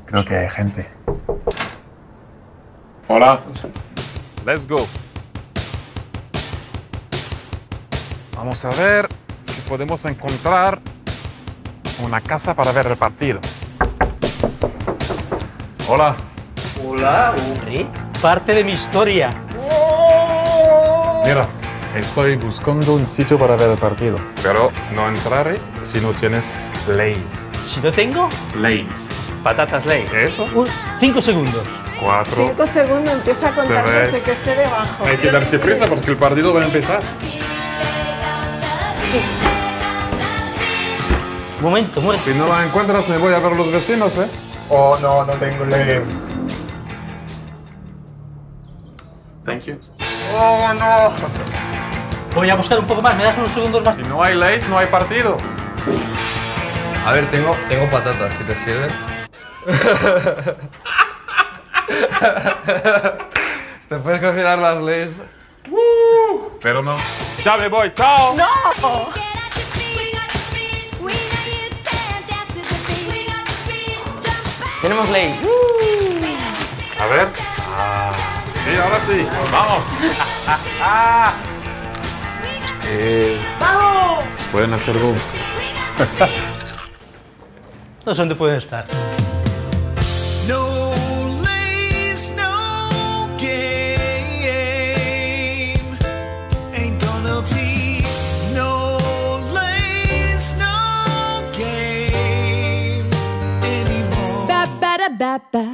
Creo que hay gente. Hola. Let's go. Vamos a ver si podemos encontrar una casa para ver el partido. Hola. Hola, Henry. Parte de mi historia. Mira, estoy buscando un sitio para ver el partido, pero no entraré si no tienes Lay's. Si no tengo, Lay's. patatas Lay's. ¿Eso? 5 segundos. 4. 5 segundos, empieza a contar Tres. desde que esté debajo. Hay que darse prisa porque el partido va a empezar. Momento. Si no la encuentras, me voy a ver los vecinos, ¿eh? Oh, no, no tengo Lay's. Thank you. Oh, no. Voy a buscar un poco más, me das unos segundos más. Si no hay Lay's, no hay partido. A ver, tengo patatas, si te sirve. ¿Te puedes cocinar las Lay's? Pero no. Ya me voy, chao. ¡No! Tenemos Lay's. A ver. Sí, ahora sí. Vamos. ¡Vamos! Pueden hacer gol. No sé dónde pueden estar. No Lay's, no game. Ain't gonna be no Lay's, no game anymore. Ba ba da ba ba.